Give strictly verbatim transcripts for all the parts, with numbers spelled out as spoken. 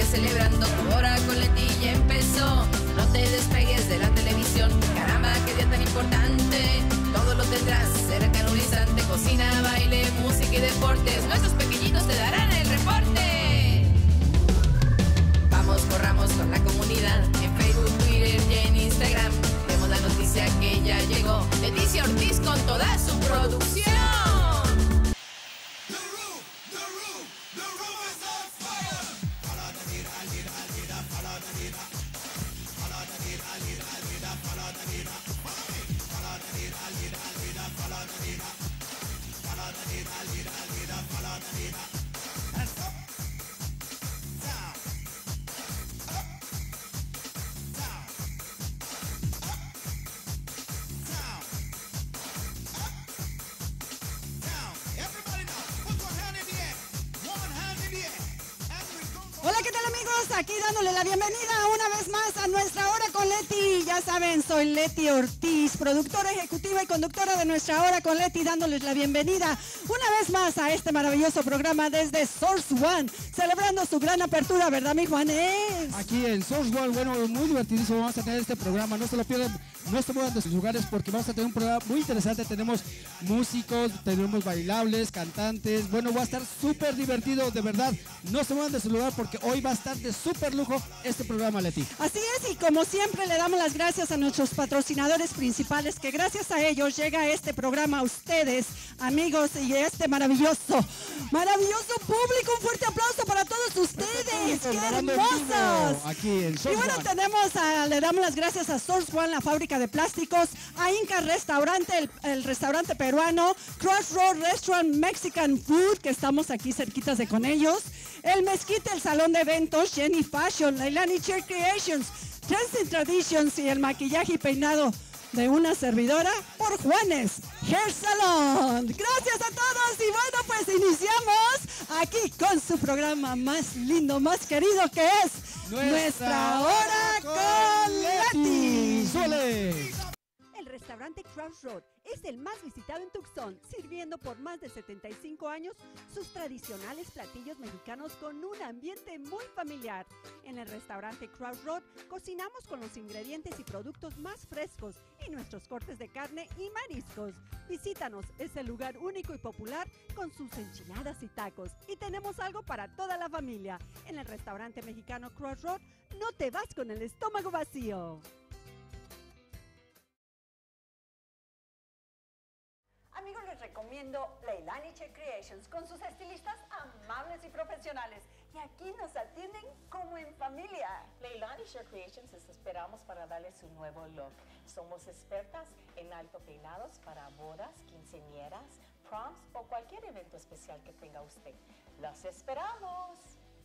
celebrando, tu hora con Leti ya empezó. No te despegues de la televisión, caramba, qué día tan importante. Todo lo tendrás, será canonizante, cocina, baile, música y deportes. Nuestros pequeñitos te darán el reporte. Vamos, corramos con la comunidad, en Facebook, Twitter y en Instagram. Vemos la noticia que ya llegó, Leticia Ortiz con toda su producción. Hola, ¿qué tal amigos? Aquí dándole la bienvenida una vez más a nuestra Hora con Leti. Ya saben, soy Leti Ortiz, productora ejecutiva y conductora de nuestra Hora con Leti, dándoles la bienvenida una vez más a este maravilloso programa desde Source One, celebrando su gran apertura, ¿verdad, mi Juanes? Aquí en Source One, bueno, muy divertidísimo vamos a tener este programa, no se lo pierdan, no se muevan de sus lugares porque vamos a tener un programa muy interesante, tenemos músicos, tenemos bailables, cantantes, bueno, va a estar súper divertido, de verdad, no se muevan de su lugar porque hoy va a estar de súper lujo este programa, Leti. Así es, y como siempre le damos las gracias a nuestros patrocinadores principales, que gracias a ellos llega este programa a ustedes, amigos, y este maravilloso, maravilloso público. Un fuerte aplauso para todos ustedes. ¡Qué hermosos! Aquí en Source Y bueno, One. tenemos a, le damos las gracias a Source One, la fábrica de plásticos, a Inca Restaurante, el, el restaurante peruano, Crossroad Restaurant Mexican Food, que estamos aquí cerquitas de con ellos, el Mezquite, el salón de eventos, Jenny Fashion, Leilani Chair Creations, Trends Traditions y el maquillaje y peinado de una servidora por Juanes Hair Salon. Gracias a todos y bueno, pues iniciamos aquí con su programa más lindo, más querido, que es Nuestra, Nuestra Hora con Leti. ¡Suele! El restaurante Crossroad es el más visitado en Tucson, sirviendo por más de setenta y cinco años sus tradicionales platillos mexicanos con un ambiente muy familiar. En el restaurante Crossroad cocinamos con los ingredientes y productos más frescos y nuestros cortes de carne y mariscos. Visítanos, es el lugar único y popular con sus enchiladas y tacos. Y tenemos algo para toda la familia. En el restaurante mexicano Crossroad no te vas con el estómago vacío. Amigos, les recomiendo Leilani Chair Creations con sus estilistas amables y profesionales. Y aquí nos atienden como en familia. Leilani Chair Creations les esperamos para darles un nuevo look. Somos expertas en alto peinados para bodas, quinceañeras, proms o cualquier evento especial que tenga usted. ¡Los esperamos!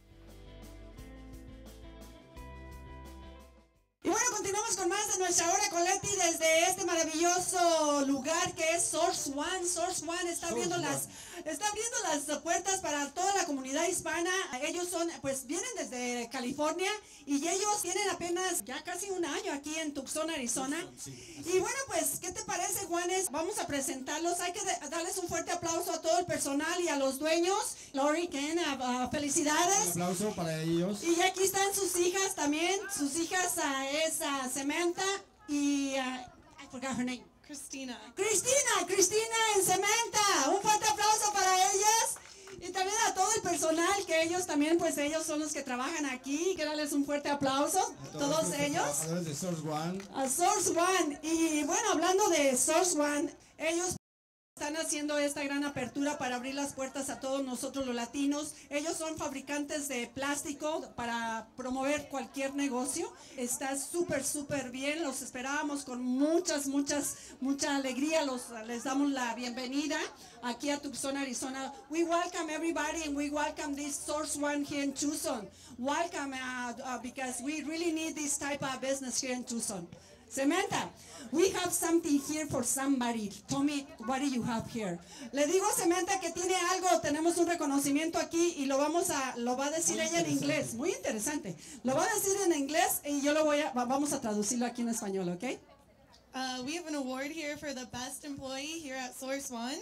Y bueno, continuamos con más de nuestra Hora con Leti desde este maravilloso lugar que es Source One. Source One está abriendo las, está abriendo las puertas para toda la comunidad hispana. Ellos son, pues vienen desde California y ellos tienen apenas ya casi un año aquí en Tucson, Arizona. Y bueno, pues, ¿qué te parece, Juanes? Vamos a presentarlos. Hay que darles un fuerte aplauso a todo el personal y a los dueños. Lori, Ken, uh, uh, felicidades. Un aplauso para ellos. Y aquí están sus hijas también, sus hijas uh, es uh, Samantha y uh, I forgot her name. Christina. Cristina, Cristina y Samantha. Un fuerte aplauso para ellas. Y también a todo el personal, que ellos también, pues ellos son los que trabajan aquí. Que darles un fuerte aplauso. A Todos, todos ellos. Trabajadores de Source One. A Source One. Y bueno, hablando de Source One, ellos están haciendo esta gran apertura para abrir las puertas a todos nosotros los latinos. Ellos son fabricantes de plástico para promover cualquier negocio. Está súper, súper bien. Los esperábamos con muchas, muchas, mucha alegría. Los, les damos la bienvenida aquí a Tucson, Arizona. We welcome everybody and we welcome this Source One here in Tucson. Welcome uh, uh, because we really need this type of business here in Tucson. Samantha, we have something here for somebody. Tell me, what do you have here? Le digo a Samantha que tiene algo, tenemos un reconocimiento aquí y lo vamos a, lo va a decir muy ella en inglés. Muy interesante. Lo va a decir en inglés y yo lo voy a, vamos a traducirlo aquí en español, ¿ok? Uh, we have an award here for the best employee here at Source One.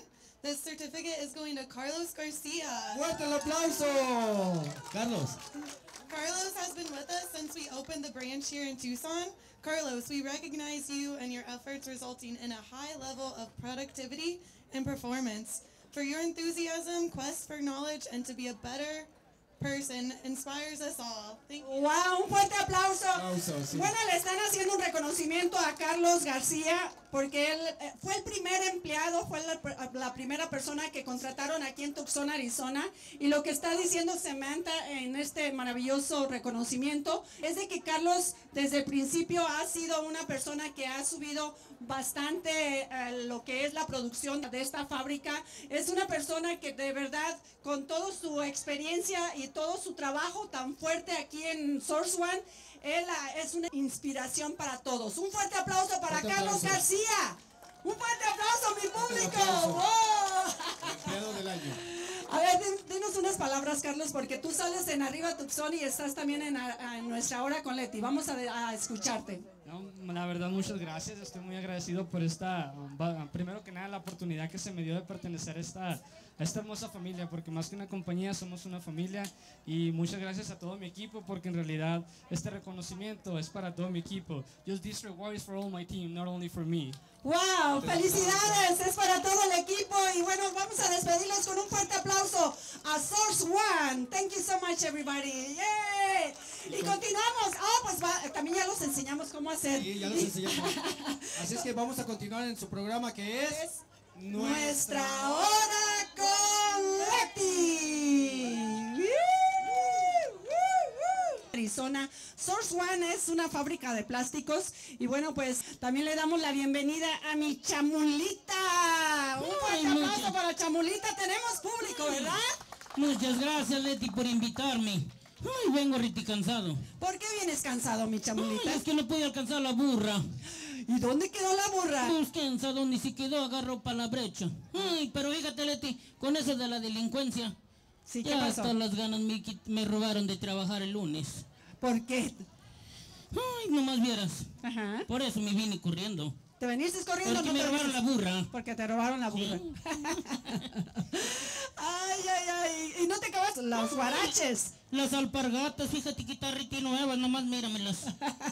The certificate is going to Carlos Garcia. ¡Fuerte el aplauso! Carlos. Carlos has been with us since we opened the branch here in Tucson. Carlos, we recognize you and your efforts resulting in a high level of productivity and performance. For your enthusiasm, quest for knowledge, and to be a better person inspires us all. Thank you. Wow, un fuerte aplauso. Aplauso, sí. Bueno, le están haciendo un reconocimiento a Carlos García porque él eh, fue el primer empleado, fue la, la primera persona que contrataron aquí en Tucson, Arizona, y lo que está diciendo Samantha en este maravilloso reconocimiento es de que Carlos desde el principio ha sido una persona que ha subido bastante eh, lo que es la producción de esta fábrica. Es una persona que de verdad con toda su experiencia y todo su trabajo tan fuerte aquí en Source One, él uh, es una inspiración para todos. Un fuerte aplauso para Fuerte Carlos aplauso. García. Un fuerte aplauso, mi público. aplauso. ¡Wow! Empleado del año. A ver, din- dinos unas palabras, Carlos, porque tú sales en Arriba Tucson y estás también en, a- en nuestra hora con Leti. Vamos a, a escucharte. No, la verdad, muchas gracias. Estoy muy agradecido por esta, um, va- primero que nada, la oportunidad que se me dio de pertenecer a esta, a esta hermosa familia, porque más que una compañía, somos una familia. Y muchas gracias a todo mi equipo, porque en realidad este reconocimiento es para todo mi equipo. Just this reward is for all my team, not only for me. ¡Wow! ¡Felicidades! Es para todo el equipo. Y bueno, vamos a despedirlos con un fuerte aplauso a Source One. Thank you so much, everybody. ¡Yay! Y continuamos. Ah, pues va, también ya los enseñamos cómo hacer. Sí, ya los enseñamos. Así es que vamos a continuar en su programa que es... Es Nuestra Hora con Leti. Arizona. Source One es una fábrica de plásticos y bueno, pues también le damos la bienvenida a mi Chamulita. Un fuerte Ay, aplauso muchas- para Chamulita. Tenemos público, ¿verdad? Muchas gracias, Leti, por invitarme. Ay, vengo riti cansado. ¿Por qué vienes cansado, mi Ay, Chamulita? es que no pude alcanzar la burra. ¿Y dónde quedó la burra? Busqué en Sadón y se quedó, agarró para la brecha. Ay, pero fíjate, Leti, con eso de la delincuencia, Sí, ¿qué ya pasó? hasta las ganas me, quit- me robaron de trabajar el lunes. ¿Por qué? Ay, nomás vieras. Ajá. Por eso me vine corriendo. ¿Te veniste corriendo? Porque no me te robaron la viniste? burra. Porque te robaron la burra. Ay, ay, ay. Y no te acabas los guaraches. Las alpargatas, fíjate que está riti nuevas, nomás míramelas.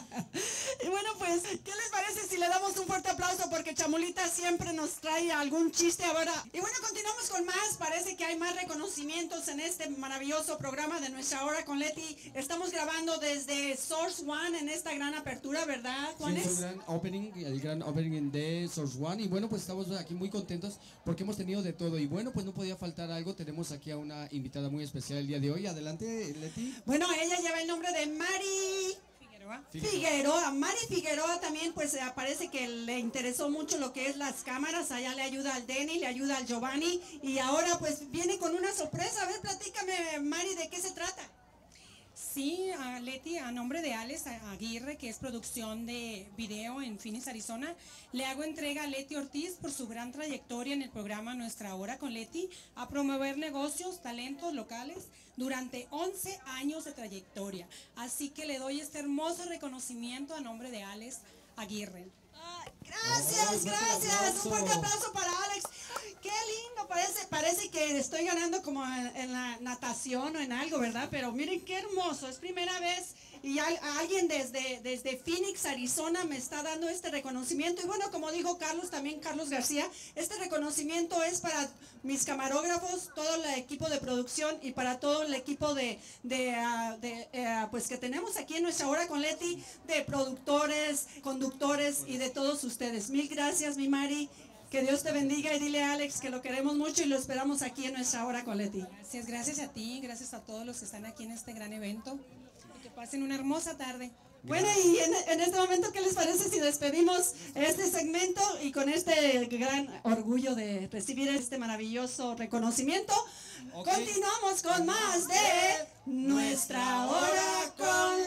Y bueno, pues, ¿qué les parece si le damos un fuerte aplauso? Porque Chamulita siempre nos trae algún chiste ahora. Y bueno, continuamos con más. Parece que hay más reconocimientos en este maravilloso programa de Nuestra Hora con Leti. Estamos grabando desde Source One en esta gran apertura, ¿verdad, Sí, Juanes? es un gran opening, el gran opening de Source One. Y bueno, pues estamos aquí muy contentos porque hemos tenido de todo. Y bueno, pues no podía faltar algo. Tenemos aquí a una invitada muy especial el día de hoy. Adelante, Leti. Bueno, ella lleva el nombre de Mari Figueroa. Mari Figueroa también, pues eh, parece que le interesó mucho lo que es las cámaras. Allá le ayuda al Denny, le ayuda al Giovanni. Y ahora pues viene con una sorpresa. A ver, platícame, Mari, ¿de qué se trata? Sí, a Leti, a nombre de Alex Aguirre, que es producción de video en Phoenix, Arizona, le hago entrega a Leti Ortiz por su gran trayectoria en el programa Nuestra Hora con Leti, a promover negocios, talentos locales durante once años de trayectoria. Así que le doy este hermoso reconocimiento a nombre de Alex Aguirre. Gracias, gracias. Un fuerte aplauso para Alex. Qué lindo, parece, parece que estoy ganando como en, en la natación o en algo, ¿verdad? Pero miren qué hermoso, es primera vez y al- a alguien desde, desde Phoenix, Arizona me está dando este reconocimiento. Y bueno, como dijo Carlos, también Carlos García, este reconocimiento es para mis camarógrafos, todo el equipo de producción y para todo el equipo de, de, ah, de, eh, pues que tenemos aquí en Nuestra Hora con Leti, de productores, conductores y de todos ustedes. Mil gracias, mi Mari. Que Dios te bendiga y dile a Alex que lo queremos mucho y lo esperamos aquí en Nuestra Hora con Leti. Gracias, gracias a ti, gracias a todos los que están aquí en este gran evento. Y que pasen una hermosa tarde. Bueno, y en, en este momento, ¿qué les parece si despedimos este segmento y con este gran orgullo de recibir este maravilloso reconocimiento? Ok. Continuamos con más de Nuestra Hora con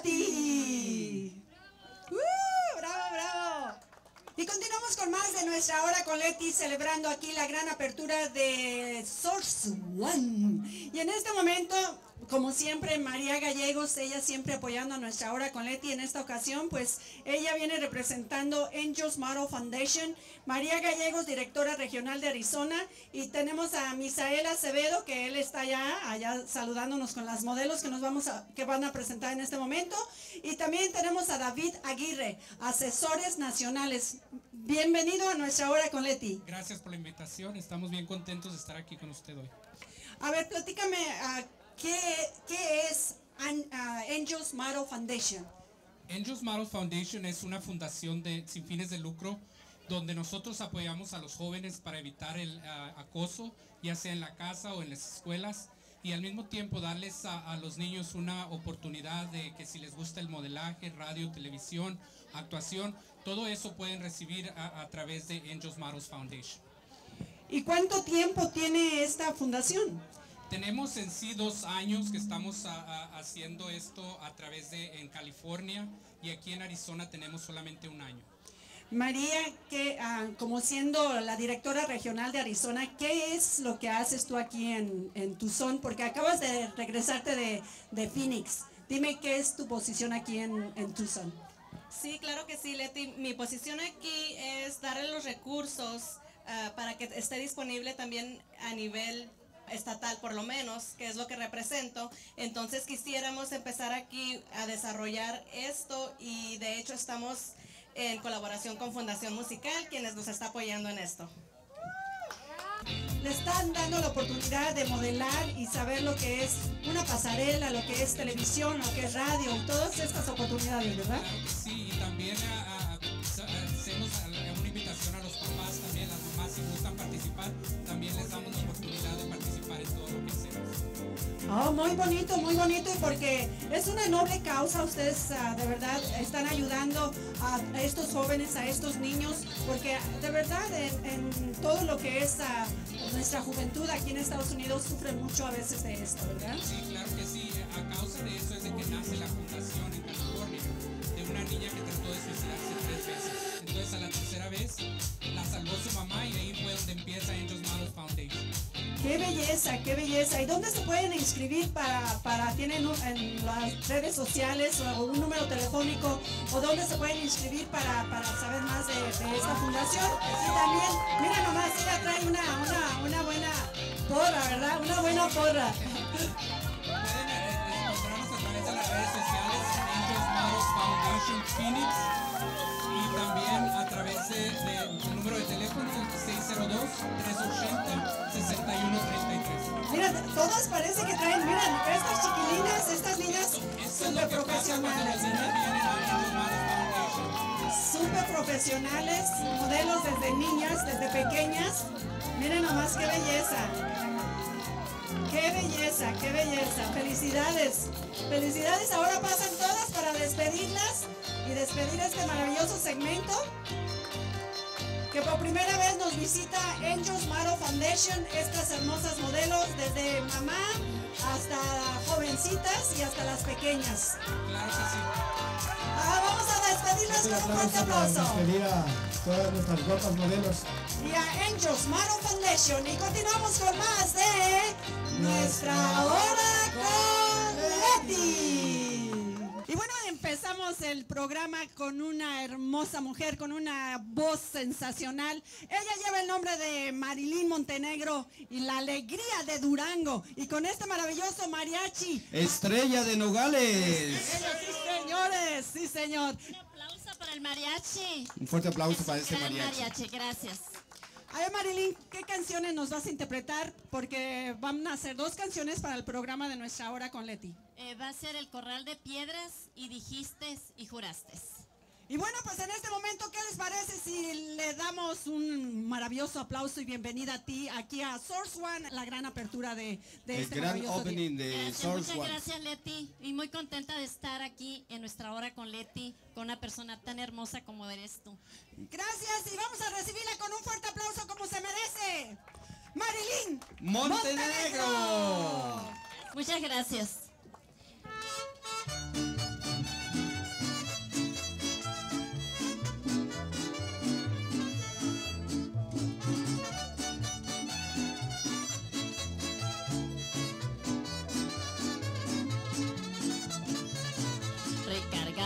Leti. ¡Uh! ¡Bravo, bravo! Y continuamos con más de Nuestra Hora con Leti, celebrando aquí la gran apertura de Source One. Y en este momento, como siempre, María Gallegos, ella siempre apoyando a nuestra hora con Leti. En esta ocasión, pues ella viene representando Angels Model Foundation. María Gallegos, directora regional de Arizona, y tenemos a Misael Acevedo, que él está allá, allá saludándonos con las modelos que nos vamos a, que van a presentar en este momento. Y también tenemos a David Aguirre, asesores nacionales. Bienvenido a nuestra hora con Leti. Gracias por la invitación, estamos bien contentos de estar aquí con usted hoy. A ver, platícame, uh, ¿qué, ¿qué es An, uh, Angels Model Foundation? Angels Model Foundation es una fundación de, sin fines de lucro, donde nosotros apoyamos a los jóvenes para evitar el uh, acoso, ya sea en la casa o en las escuelas, y al mismo tiempo darles a, a los niños una oportunidad de que si les gusta el modelaje, radio, televisión, actuación, todo eso pueden recibir a, a través de Angels Model Foundation. ¿Y cuánto tiempo tiene esta fundación? Tenemos en sí dos años que estamos a, a, haciendo esto a través de en California, y aquí en Arizona tenemos solamente un año. María, que uh, como siendo la directora regional de Arizona, ¿qué es lo que haces tú aquí en, en Tucson? Porque acabas de regresarte de, de Phoenix. Dime qué es tu posición aquí en, en Tucson. Sí, claro que sí, Leti. Mi posición aquí es darle los recursos uh, para que esté disponible también a nivel estatal, por lo menos, que es lo que represento. Entonces quisiéramos empezar aquí a desarrollar esto, y de hecho estamos en colaboración con Fundación Musical, quienes nos está apoyando en esto. Le están dando la oportunidad de modelar y saber lo que es una pasarela, lo que es televisión, lo que es radio, y todas estas oportunidades, ¿verdad? Claro que sí, y también a, a, a, hacemos una invitación a los papás también, las mamás, si gustan participar, también les damos la oportunidad de participar en todo lo que hacemos. Oh, muy bonito, muy bonito, porque es una noble causa. Ustedes uh, de verdad están ayudando a, a estos jóvenes, a estos niños, porque de verdad en, en todo lo que es uh, nuestra juventud aquí en Estados Unidos sufren mucho a veces de esto, ¿verdad? Sí, claro que sí. A causa de eso es de que nace la fundación en California, de una niña que trató de suicidarse tres veces. Entonces a la tercera vez la salvó su mamá, y ahí fue donde empieza Angels Model Foundation. ¡Qué belleza, qué belleza! ¿Y dónde se pueden inscribir para, para tienen un, en las redes sociales o un número telefónico, o dónde se pueden inscribir para, para saber más de, de esta fundación? Y también, mira nomás, ella trae una, una, una buena porra, ¿verdad? Una buena porra. Pueden eh, encontrarnos a través de las redes sociales, Angels Model Foundation Phoenix, y también a través del de, de número de teléfono seis cero dos, tres ochenta, sesenta y uno treinta y tres. Mira, todas parece que traen, miren, estas chiquilinas, estas niñas súper profesionales, súper profesionales, modelos desde niñas, desde pequeñas. Miren nomás qué belleza. ¡Qué belleza, qué belleza! ¡Felicidades! ¡Felicidades! Ahora pasan todas para despedirlas y despedir este maravilloso segmento, que por primera vez nos visita Angels Model Foundation, estas hermosas modelos, desde mamá hasta jovencitas y hasta las pequeñas. Claro que sí. Ah, vamos a despedirlas con un fuerte aplauso. Despedir a todas nuestras guapas modelos. Y a Angels Model Foundation. Y continuamos con más de Nuestra Hora con Leti. Y bueno, empezamos el programa con una hermosa mujer, con una voz sensacional. Ella lleva el nombre de Marilyn Montenegro y la alegría de Durango. Y con este maravilloso mariachi. Estrella de Nogales. Ellos, sí, señores, sí, señor. Un aplauso para el mariachi. Un fuerte aplauso para Es este un gran mariachi. mariachi, gracias. A ver, Marilyn, ¿qué canciones nos vas a interpretar? Porque van a hacer dos canciones para el programa de Nuestra Hora con Leti. Eh, va a ser El Corral de Piedras y Dijiste y Juraste. Y bueno, pues en este momento, ¿qué les parece si le damos un maravilloso aplauso y bienvenida a ti aquí a Source One, la gran apertura de, de El este gran maravilloso opening día? de Gracias, Source muchas One. gracias, Leti. Y muy contenta de estar aquí en Nuestra Hora con Leti, con una persona tan hermosa como eres tú. Gracias, y vamos a recibirla con un fuerte aplauso como se merece. Marilyn Montenegro. Muchas gracias.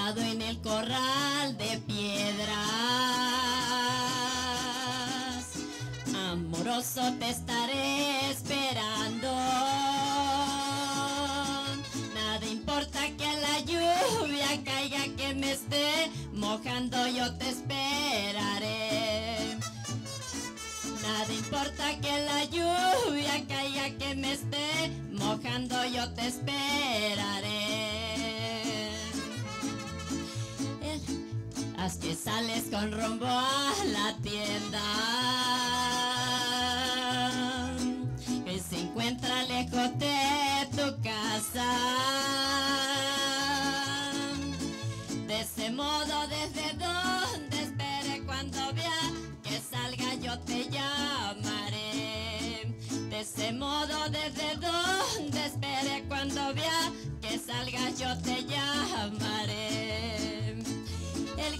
recargado en el corral de piedras. Amoroso te estaré esperando. Nada importa que la lluvia caiga, que me esté mojando, yo te esperaré. Nada importa que la lluvia caiga, que me esté mojando, yo te esperaré. Haz que sales con rumbo a la tienda, que se encuentra lejos de tu casa. De ese modo, desde donde espere, cuando vea que salga yo te llamaré. De ese modo, desde donde espere, cuando vea que salga yo te llamaré. El...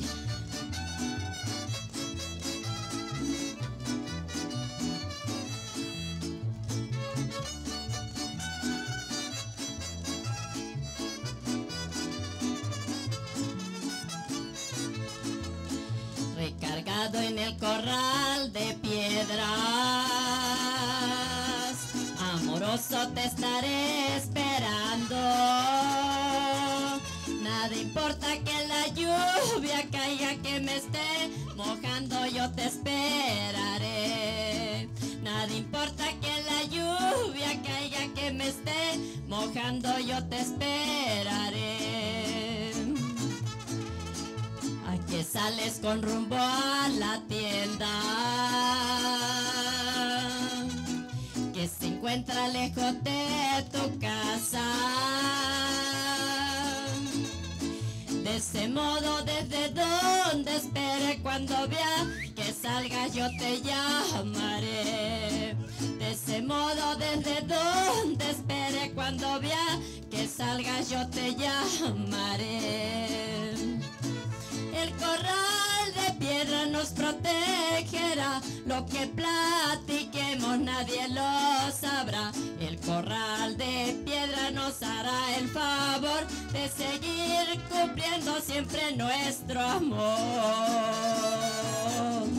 Recargado en el corral de piedras, amoroso te estaré esperando. Nada importa que la lluvia caiga, que me esté mojando, yo te esperaré. Nada importa que la lluvia caiga, que me esté mojando, yo te esperaré. Que sales con rumbo a la tienda, que se encuentra lejos de tu casa. De ese modo, desde donde espere, cuando vea que salga yo te llamaré. De ese modo, desde donde espere, cuando vea que salga yo te llamaré. El corral de piedra nos protegerá, lo que platiquemos nadie lo sabrá. El corral de piedra nos hará el favor de seguir cumpliendo siempre nuestro amor.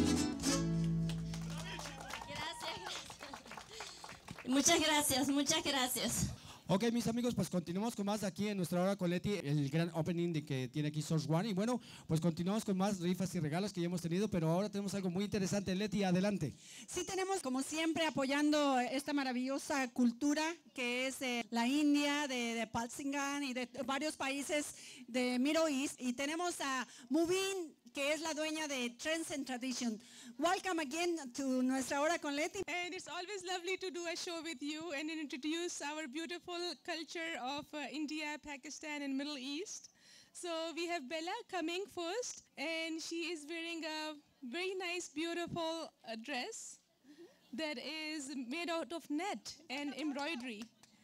Gracias, gracias. Muchas gracias, muchas gracias. Ok, mis amigos, pues continuamos con más aquí en nuestra hora con Leti, el gran opening de que tiene aquí Source One. Y bueno, pues continuamos con más rifas y regalos que ya hemos tenido, pero ahora tenemos algo muy interesante. Leti, adelante. Sí, tenemos como siempre apoyando esta maravillosa cultura que es de la India, de, de Palsingan y de varios países de Middle East. Y tenemos a Mubin, que es la dueña de Trends and Tradition. Welcome again to Nuestra Hora con Leti. And it's always lovely to do a show with you and introduce our beautiful culture of uh, India, Pakistan and Middle East. So we have Bella coming first, and she is wearing a very nice, beautiful uh, dress that is made out of net and embroidery.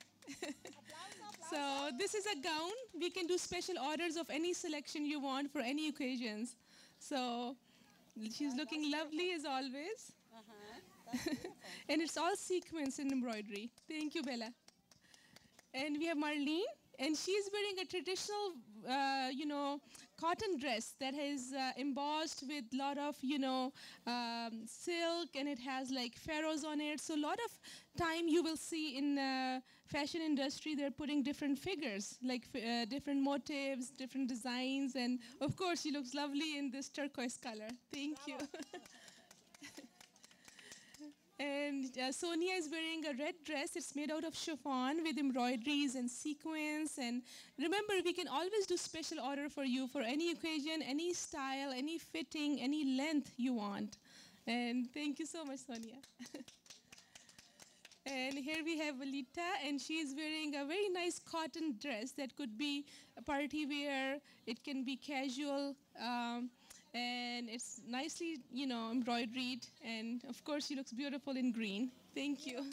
So this is a gown. We can do special orders of any selection you want for any occasions. So she's looking lovely as always. Uh-huh. And it's all sequins and embroidery. Thank you, Bella. And we have Marlene, and she's wearing a traditional, uh, you know, cotton dress that is uh, embossed with a lot of, you know, um, silk, and it has like pharaohs on it. So a lot of time you will see in the fashion industry, they're putting different figures, like uh, different motifs, different designs, and of course she looks lovely in this turquoise color. Thank you. And uh, Sonia is wearing a red dress. It's made out of chiffon with embroideries and sequins. And remember, we can always do special order for you for any occasion, any style, any fitting, any length you want. And thank you so much, Sonia. And here we have Valita, and she is wearing a very nice cotton dress that could be a party wear. It can be casual. Um, And it's nicely, you know, embroidered. And of course, she looks beautiful in green. Thank you.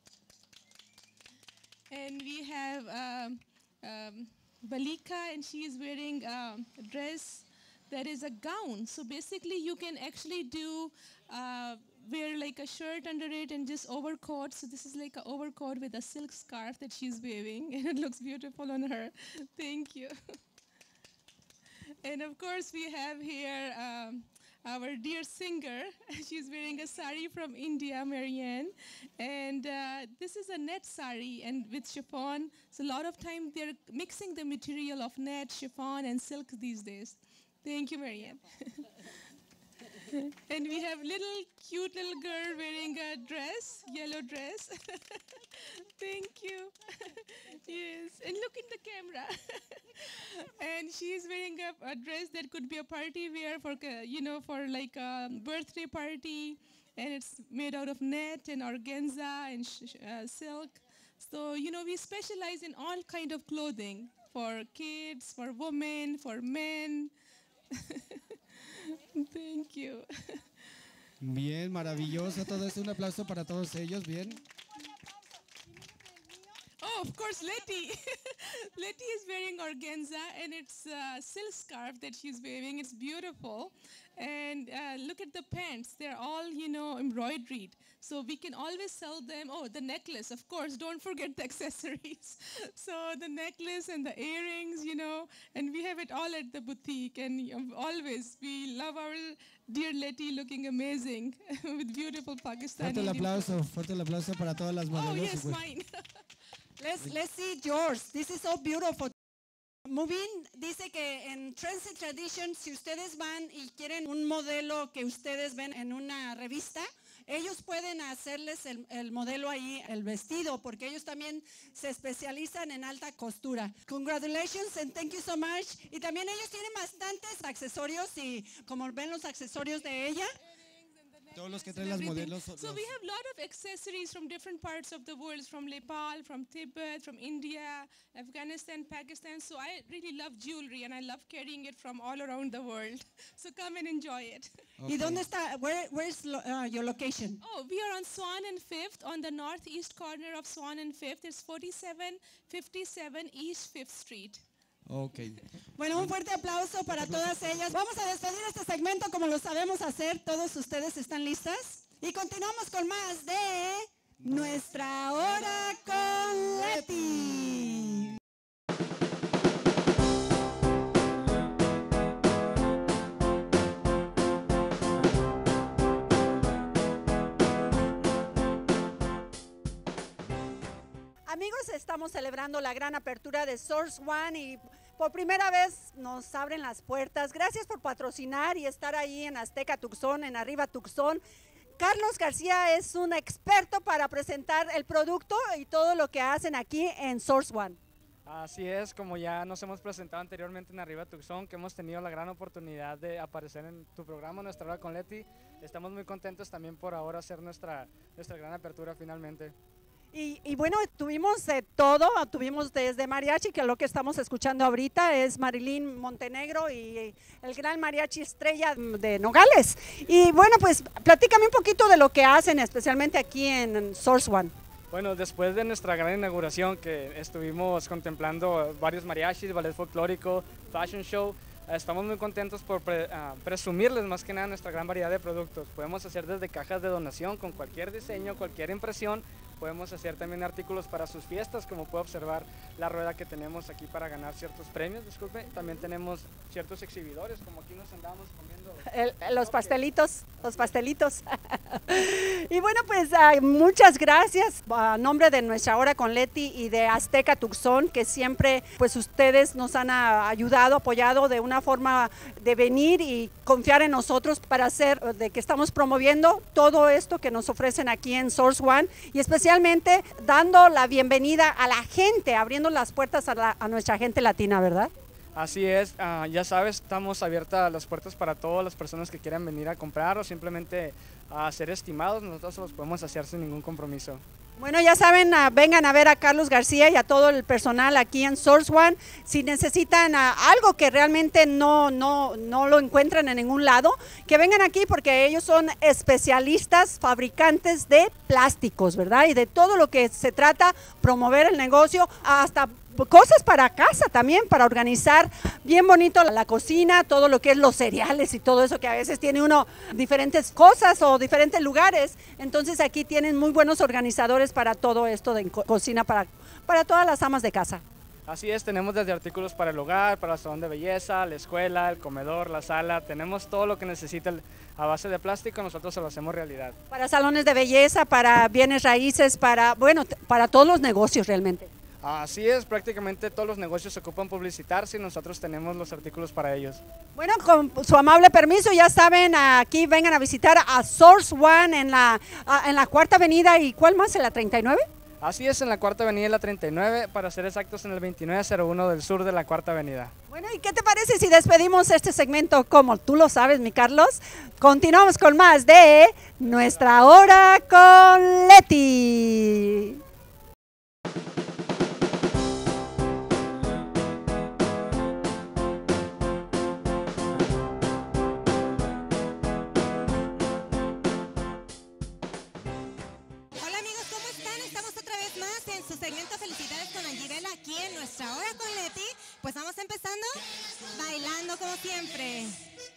And we have um, um, Balika, and she is wearing um, a dress that is a gown. So basically, you can actually do uh, wear like a shirt under it and just overcoat. So this is like an overcoat with a silk scarf that she's wearing, and it looks beautiful on her. Thank you. And of course, we have here um, our dear singer. She's wearing a sari from India, Marianne. And uh, this is a net sari and with chiffon. So a lot of time they're mixing the material of net, chiffon, and silk these days. Thank you, Marianne. And we have little cute little girl wearing a dress, yellow dress. Thank you. Yes, and look in the camera. And she's wearing a, a dress that could be a party wear for, uh, you know, for like a birthday party. And it's made out of net and organza and sh sh uh, silk. So, you know, we specialize in all kind of clothing for kids, for women, for men. Thank you. Bien, maravilloso todo esto. Un aplauso para todos ellos. Bien. Oh, of course, Letty. Letty is wearing organza, and it's a silk scarf that she's wearing. It's beautiful. And uh, look at the pants. They're all, you know, embroidered. So we can always sell them. Oh, the necklace, of course. Don't forget the accessories. So the necklace and the earrings, you know, and we have it all at the boutique. And um, always, we love our dear Letty looking amazing with beautiful Pakistani. Fuerte el aplauso, fuerte el aplauso para todas las modelos. Oh, yes, pues. mine. Let's, let's see yours. This is so beautiful. Movin dice que en Trends and Traditions, si ustedes van y quieren un modelo que ustedes ven en una revista, ellos pueden hacerles el, el modelo ahí, el vestido, porque ellos también se especializan en alta costura. Congratulations and thank you so much. Y también ellos tienen bastantes accesorios y como ven los accesorios de ella. Todos los que traen las modelos. So we have a lot of accessories from different parts of the world, from Nepal, from Tibet, from India, Afghanistan, Pakistan. So I really love jewelry and I love carrying it from all around the world. So come and enjoy it. Okay. ¿Y dónde está? Where, where's uh, your location? Oh, we are on Swan and Fifth, on the northeast corner of Swan and Fifth. It's forty-seven fifty-seven East Fifth Street. Okay. Bueno, un fuerte aplauso para todas ellas. Vamos a despedir este segmento como lo sabemos hacer. Todos ustedes están listas. Y continuamos con más de Nuestra Hora con Letty. Amigos, estamos celebrando la gran apertura de Source One y por primera vez nos abren las puertas. Gracias por patrocinar y estar ahí en Azteca Tucson, en Arriba Tucson. Carlos García es un experto para presentar el producto y todo lo que hacen aquí en Source One. Así es, como ya nos hemos presentado anteriormente en Arriba Tucson, que hemos tenido la gran oportunidad de aparecer en tu programa, Nuestra Hora con Letty. Estamos muy contentos también por ahora hacer nuestra, nuestra gran apertura finalmente. Y, y bueno, tuvimos de todo, tuvimos desde mariachi, que lo que estamos escuchando ahorita es Marilyn Montenegro y el gran mariachi estrella de Nogales. Y bueno, pues platícame un poquito de lo que hacen especialmente aquí en Source One. Bueno, después de nuestra gran inauguración que estuvimos contemplando varios mariachis, ballet folclórico, fashion show, estamos muy contentos por pre, uh, presumirles más que nada nuestra gran variedad de productos. Podemos hacer desde cajas de donación con cualquier diseño, cualquier impresión. Podemos hacer también artículos para sus fiestas, como puede observar la rueda que tenemos aquí para ganar ciertos premios, disculpe. También tenemos ciertos exhibidores, como aquí nos andamos comiendo. El, los pastelitos, los pastelitos. Y bueno, pues uh, muchas gracias a nombre de Nuestra Hora con Letty y de Azteca Tucson, que siempre pues ustedes nos han ayudado, apoyado de una forma de venir y confiar en nosotros para hacer, de que estamos promoviendo todo esto que nos ofrecen aquí en Source One y especialmente Especialmente dando la bienvenida a la gente, abriendo las puertas a, la, a nuestra gente latina, ¿verdad? Así es, uh, ya sabes, estamos abiertas las puertas para todas las personas que quieran venir a comprar o simplemente a ser estimados, nosotros los podemos hacer sin ningún compromiso. Bueno, ya saben, uh, vengan a ver a Carlos García y a todo el personal aquí en Source One. Si necesitan uh, algo que realmente no, no, no lo encuentran en ningún lado, que vengan aquí porque ellos son especialistas, fabricantes de plásticos, ¿verdad? Y de todo lo que se trata, promover el negocio, hasta cosas para casa también, para organizar bien bonito la cocina, todo lo que es los cereales y todo eso que a veces tiene uno diferentes cosas o diferentes lugares. Entonces aquí tienen muy buenos organizadores para todo esto de co cocina para, para todas las amas de casa. Así es, tenemos desde artículos para el hogar, para el salón de belleza, la escuela, el comedor, la sala, tenemos todo lo que necesita el, a base de plástico, nosotros se lo hacemos realidad. Para salones de belleza, para bienes raíces, para, bueno, para todos los negocios realmente. Así es, prácticamente todos los negocios se ocupan publicitarse y nosotros tenemos los artículos para ellos. Bueno, con su amable permiso, ya saben, aquí vengan a visitar a Source One en la, en la Cuarta Avenida y ¿cuál más? ¿En la treinta y nueve? Así es, en la Cuarta Avenida y la treinta y nueve, para ser exactos en el veintinueve cero uno del sur de la Cuarta Avenida. Bueno, ¿y qué te parece si despedimos este segmento como tú lo sabes, mi Carlos? Continuamos con más de Nuestra Hora con Leti. Segmento Felicidades con Angirela aquí en Nuestra Hora con Leti. Pues vamos empezando bailando como siempre.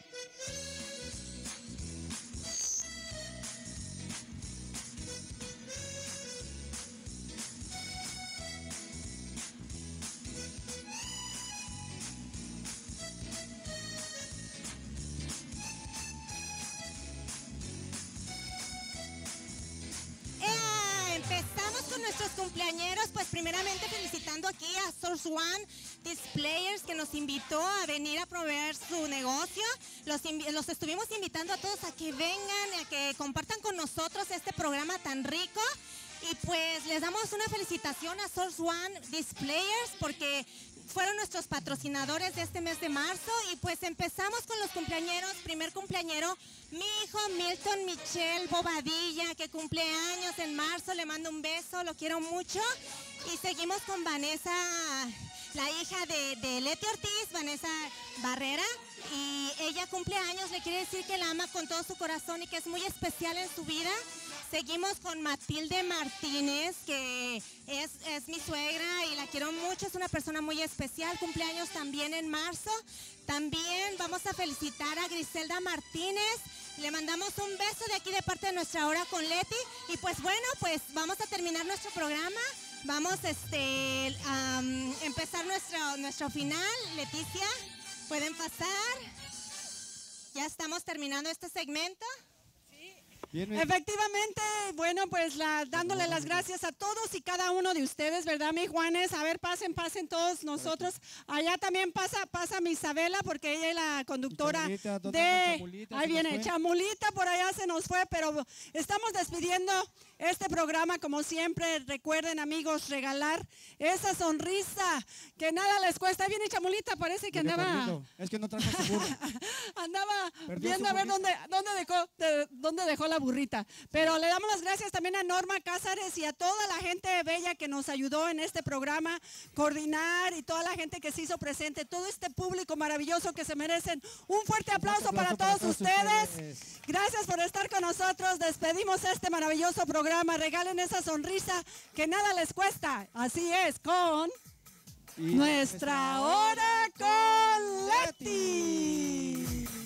Empezamos con nuestros cumpleañeros, pues primeramente felicitando aquí a Source One Displayers que nos invitó a venir a proveer su negocio. Los, los estuvimos invitando a todos a que vengan, a que compartan con nosotros este programa tan rico. Y pues les damos una felicitación a Source One Displayers porque fueron nuestros patrocinadores de este mes de marzo. Y pues empezamos con los cumpleañeros. Primer cumpleañero, mi hijo Milton Michel Bobadilla, que cumple años en marzo. Le mando un beso, lo quiero mucho. Y seguimos con Vanessa, la hija de, de Leti Ortiz, Vanessa Barrera. Y ella cumple años, le quiere decir que la ama con todo su corazón y que es muy especial en su vida. Seguimos con Matilde Martínez, que es, es mi suegra y la quiero mucho, es una persona muy especial, cumpleaños también en marzo. También vamos a felicitar a Griselda Martínez, le mandamos un beso de aquí de parte de Nuestra Hora con Leti. Y pues bueno, pues vamos a terminar nuestro programa, vamos este, a um, empezar nuestro, nuestro final. Leticia, pueden pasar, ya estamos terminando este segmento. Bien, bien. Efectivamente, bueno, pues la, dándole las gracias a todos y cada uno de ustedes, ¿verdad, mi Juanes? A ver, pasen, pasen todos nosotros. Allá también pasa, pasa mi Isabela, porque ella es la conductora de... Ahí viene, Chamulita, por allá se nos fue, pero estamos despidiendo este programa, como siempre. Recuerden, amigos, regalar esa sonrisa que nada les cuesta. Ahí viene Chamulita, parece que andaba... Perdido. Es que no trajo su burro. andaba Perdió viendo a ver dónde, dónde, dejó, de, dónde dejó la burrita. Pero le damos las gracias también a Norma Cázares y a toda la gente bella que nos ayudó en este programa, coordinar, y toda la gente que se hizo presente, todo este público maravilloso que se merecen un fuerte aplauso, un fuerte aplauso para, para todos, todos ustedes. ustedes. Gracias por estar con nosotros. Despedimos este maravilloso programa. Regalen esa sonrisa que nada les cuesta. Así es, con y Nuestra Hora con Leti.